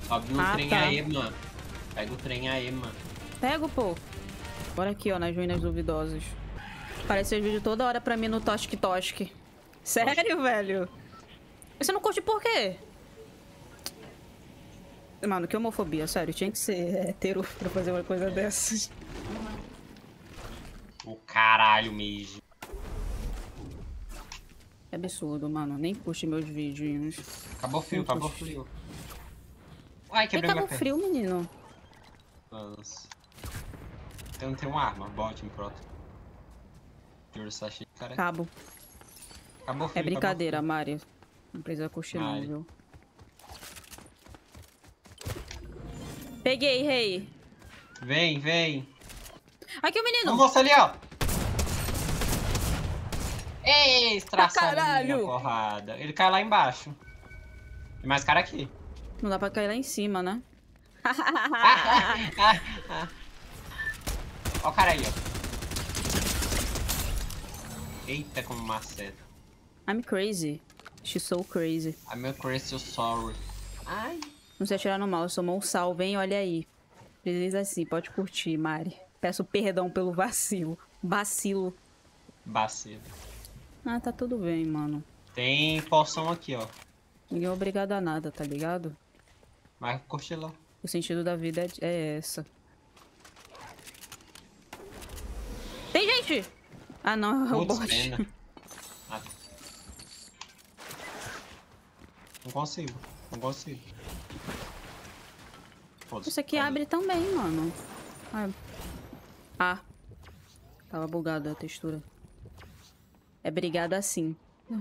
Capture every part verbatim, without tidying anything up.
Sobe no Ah, trem tá. aí, mano. Pega o trem aí, mano. Pego, pô. Bora aqui, ó, nas ruínas duvidosas. Aparece esse vídeo toda hora pra mim no Tosque Tosque. Sério, Tosque. velho? Você não curte por quê? Mano, que homofobia, sério. Tinha que ser hétero pra fazer uma coisa dessas. O caralho mesmo. É absurdo, mano. Nem curte meus vídeos. Acabou frio, Nem acabou curte. frio. Ai, Quem quebrei minha Cabo perna. Frio, menino? Nossa. Eu não tenho uma arma, bote, pronto. Juro, tá cheio de cara. Cabo. Acabou É frio, brincadeira, acabou Mari. Não precisa curtir não, Mari. viu? Peguei, rei. frio. Vem, vem. Aqui o Uma menino! moça ali, ó. Ei, estraçalho minha caralho! porrada. Ele cai lá embaixo. Tem mais cara aqui. Não dá pra cair lá em cima, né? Ó o cara aí, ó. Eita, como maceta. I'm crazy. She's so crazy. I'm a crazy sorry. Ai. Não sei atirar no mal, eu sou monsal. Vem, olha aí. Precisa assim, pode curtir, Mari. Peço perdão pelo vacilo. Vacilo. Bacilo. Ah, tá tudo bem, mano. Tem poção aqui, ó. Ninguém é obrigado a nada, tá ligado? Vai curtir lá. O sentido da vida é, é essa. Tem gente! Ah, não, é o Putz, bot. pena. Ah. Não consigo. Não consigo. Foda-se, Isso aqui foda-se. abre também, mano. Ah. ah. Tava bugada a textura. É brigada assim.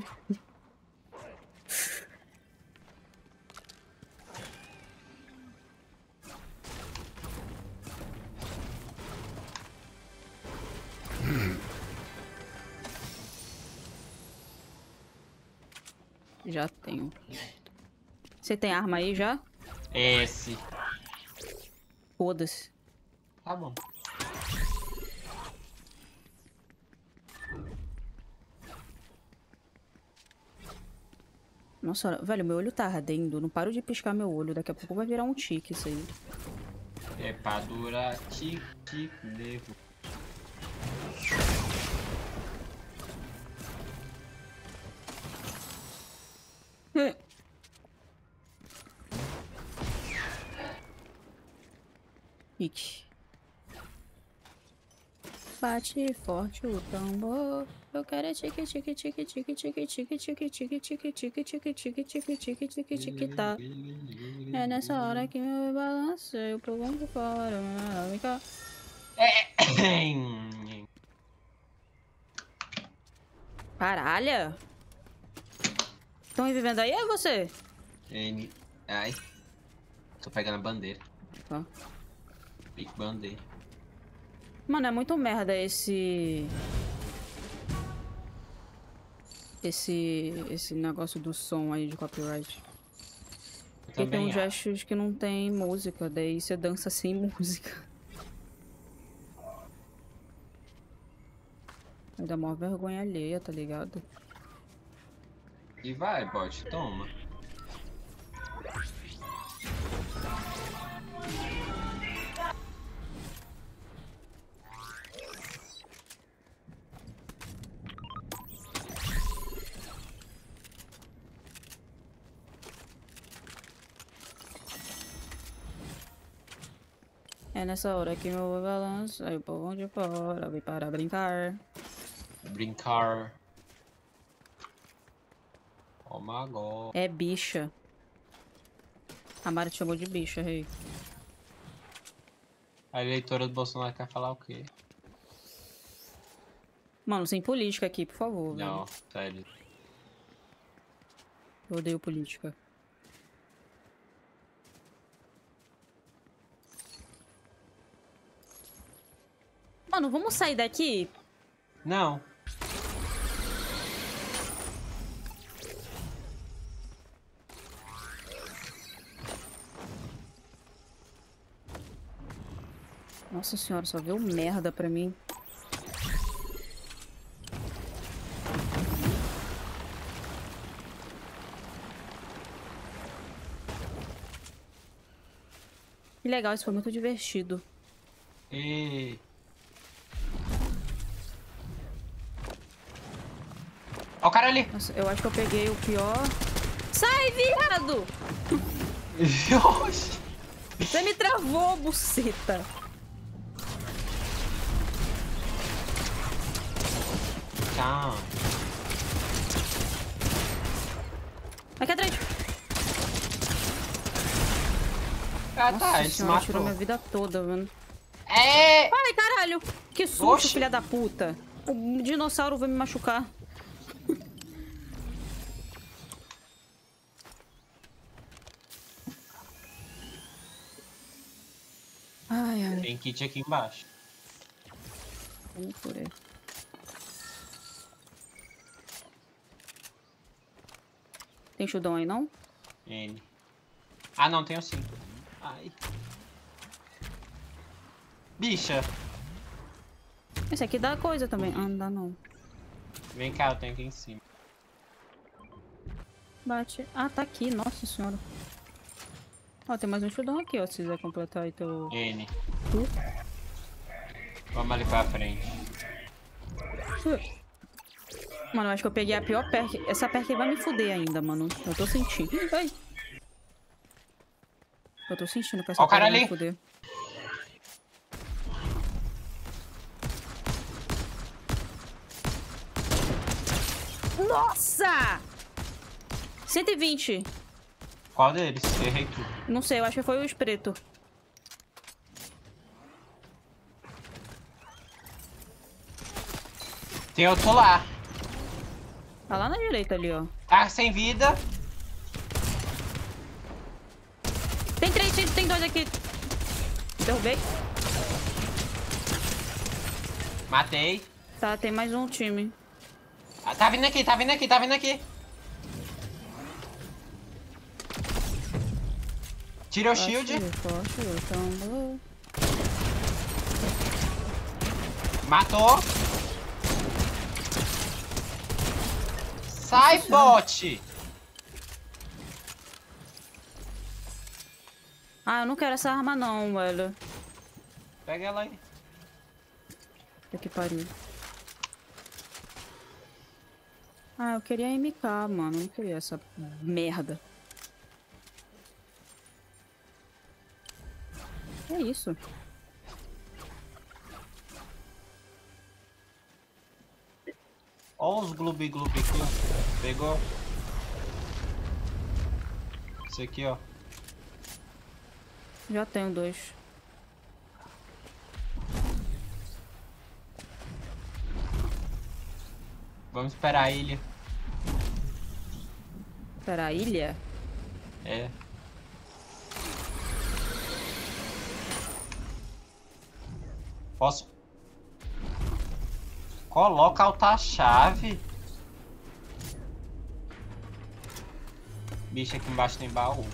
Já tenho. Você tem arma aí já? Esse. Foda-se. Tá bom. Nossa, velho, meu olho tá ardendo. Não paro de piscar meu olho. Daqui a pouco vai virar um tique isso aí. É pra durar. Tic, tic, devo. Tique. Bate forte o tambor. Eu quero é tique, tique, tique, tique, tique, tique, tique, tique, tique, tique, tique, tique, tique, tique, tique, tique, tá. É nessa hora que eu balancei o pulmão de fora. Vem cá. Caralho! Estão vivendo aí, é você? N. Ai. Tô pegando a bandeira. Tá. Big bandeira. Mano, é muito merda esse... Esse... Esse negócio do som aí de copyright. Porque tem Também uns acho. gestos que não tem música, daí você dança sem música. Vai dar maior vergonha alheia, tá ligado? E vai, bot, toma. É nessa hora que meu balanço, aí o povo de fora, vem para brincar. Brincar. Oh my god. É bicha. A Mari te chamou de bicha, rei. A eleitora do Bolsonaro quer falar o quê? Mano, sem política aqui, por favor, Não, velho. sério. Eu odeio política. Mano, vamos sair daqui? Não. Nossa senhora, só veio merda pra mim. Que legal, isso foi muito divertido. E... Ó o cara ali. Nossa, eu acho que eu peguei o pior. Sai, viado! Oxi. Você me travou, buceta. Tchau. Aqui atrás. Ah, Nossa tá, ele se senhora, tirou matou. minha vida toda, mano. É... Ai, caralho! Que susto, Oxi. filha da puta. O dinossauro vai me machucar. Ai, ai. Tem kit aqui embaixo. Vamos por aí. Tem chudão aí, não? N. Ah, não, tenho sim. Ai. Bicha. Esse aqui dá coisa também. Ah, não dá não. Vem cá, eu tenho aqui em cima. Bate. Ah, tá aqui. Nossa senhora. Ó, tem mais um chudão aqui, ó. Se quiser completar aí teu... N. Tu. Vamos ali pra frente. Mano, eu acho que eu peguei a pior perk. Essa perk vai me fuder ainda, mano. Eu tô sentindo. Ai. Eu tô sentindo que essa Ó o cara perk vai ali. me fuder. Nossa! cento e vinte. Qual deles? Errei tudo. Não sei, eu acho que foi o espreto. Tem outro lá. Tá lá na direita ali, ó. Tá sem vida. Tem três, tem, tem dois aqui. Derrubei. Matei. Tá, tem mais um time. Ah, tá vindo aqui, tá vindo aqui, tá vindo aqui. Tira o shield. Forte, então... Matou. Sai, bot. Ah, eu não quero essa arma não, velho. Pega ela aí. Puta que pariu. Ah, eu queria M K, mano. Eu não queria essa merda. É isso. Ó os gloob gloob aqui, ó. Pegou. Esse aqui, ó. Já tenho dois. Vamos esperar a ilha. Pera, a ilha? É. Posso? Coloca alta chave. Bicho, aqui embaixo tem baú.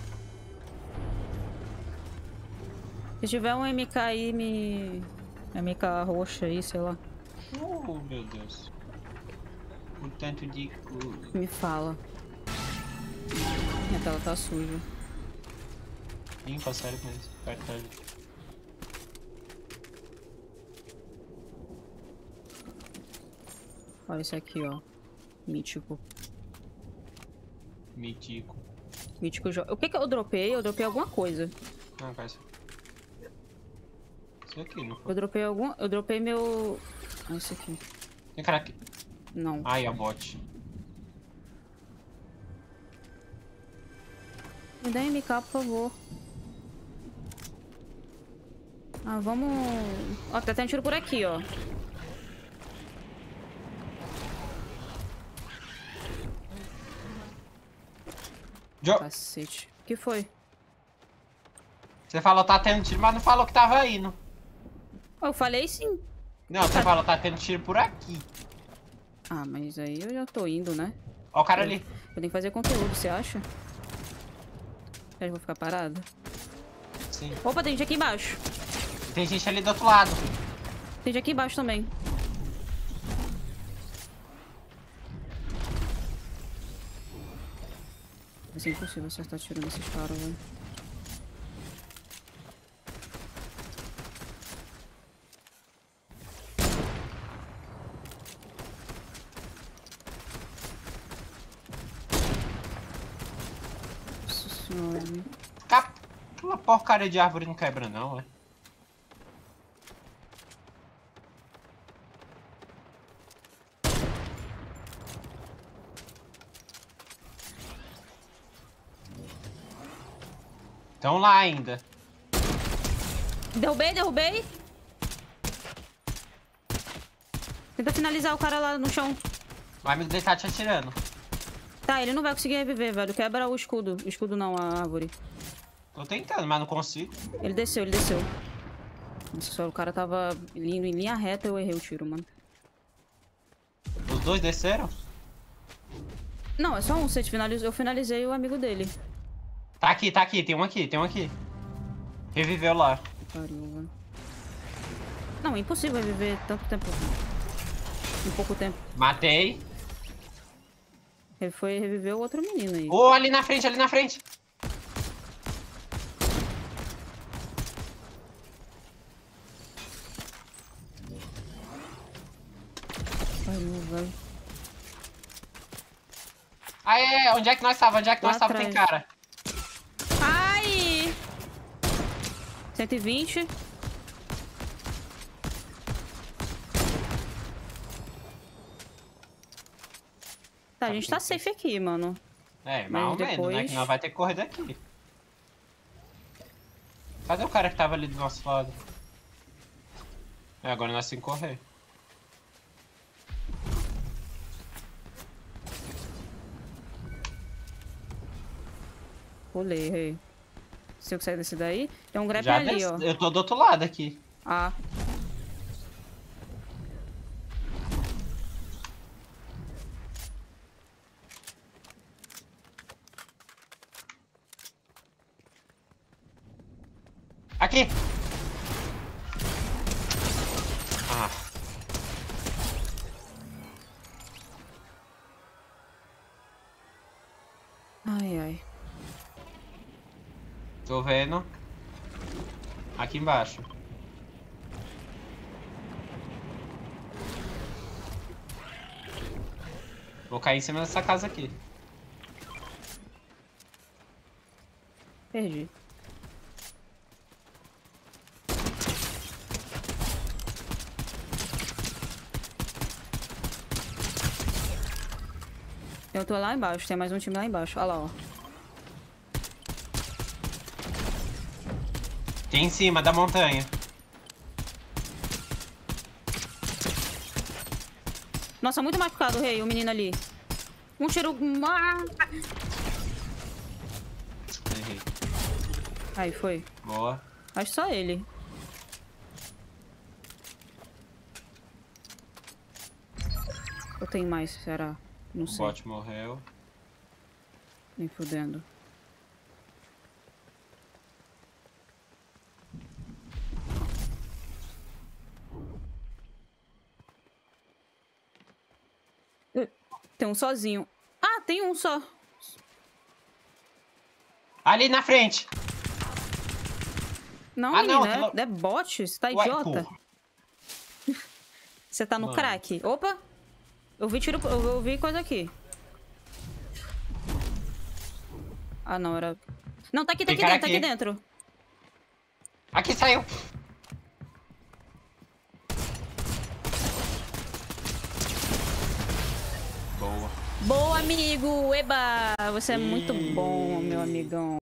Se tiver um M K aí, me... M K roxa aí, sei lá. Oh, meu Deus. O tanto de coisa. Me fala. Minha tela tá suja. Limpa, sério mesmo. Aperta ali. Olha esse aqui, ó. Mítico. Mítico. Mítico jo... O que que eu dropei? Eu dropei alguma coisa. Ah, parece. Isso aqui, não foi? Eu dropei algum... Eu dropei meu... Ah, esse aqui. Tem cara aqui. Não. Ai, a bot. Me dá M K, por favor. Ah, vamos... Ó, tá tendo tiro por aqui, ó. Jo... Cacete. O que foi? Você falou tá tendo tiro, mas não falou que tava indo. Eu falei sim. Não, você falou tá tendo tiro por aqui. Ah, mas aí eu já tô indo, né? Ó o cara ali. Eu tenho que fazer conteúdo, você acha? Eu vou ficar parada? Sim. Opa, tem gente aqui embaixo. Tem gente ali do outro lado. Tem gente aqui embaixo também. Vai ser impossível acertar tiro nesses caras, velho. Hum. Cap... Aquela porcaria de árvore não quebra não, é? Estão lá ainda. Derrubei, derrubei. Tenta finalizar o cara lá no chão. O amigo dele tá te atirando. Tá, ele não vai conseguir reviver, velho. Quebra o escudo. O escudo não, a árvore. Tô tentando, mas não consigo. Ele desceu, ele desceu. Nossa, o cara tava indo em linha reta, eu errei o tiro, mano. Os dois desceram? Não, é só um. Você finalizou, eu finalizei o amigo dele. Tá aqui, tá aqui. Tem um aqui, tem um aqui. Reviveu lá. Pariu, mano. Não, é impossível reviver tanto tempo. Em pouco tempo. Matei. Ele foi reviver o outro menino aí. Ô, oh, ali na frente, ali na frente. Pariu, velho. Ah, é, onde é que nós tava? Onde é que Lá nós tava? Tem atrás. cara. Ai! cento e vinte. Tá, a gente tá safe aqui, mano. É, Mas mais ou menos, depois- né? Que nós vai ter que correr daqui. Cadê o cara que tava ali do nosso lado? É, agora nós temos que correr. Pulei, errei. Se eu sair desse daí, tem um grab Já ali, desce- ó. Eu tô do outro lado aqui. Ah. Aqui! Ah. Ai, ai. Tô vendo. Aqui embaixo. Vou cair em cima dessa casa aqui. Perdi. Eu tô lá embaixo, tem mais um time lá embaixo. Olha lá, ó. Tem em cima da montanha. Nossa, muito machucado, rei, o menino ali. Um tiro... Ah! Errei. Aí, foi. Boa. Acho só ele. Ou tem mais, será? Não O sei. bot morreu. Nem fudendo. Uh, Tem um sozinho. Ah, tem um só. Ali na frente! Não, Ah, não, menina, aquilo- é, é bot. Você tá Ué, idiota. porra. Você tá no Mano. crack. Opa! Eu vi tiro. Eu, eu vi coisa aqui. Ah, não, era. Não, tá aqui, tá Tem aqui cara dentro, tá aqui aqui. dentro. Aqui saiu! Boa. Boa, amigo! Eba! Você é muito Ih. bom, meu amigão.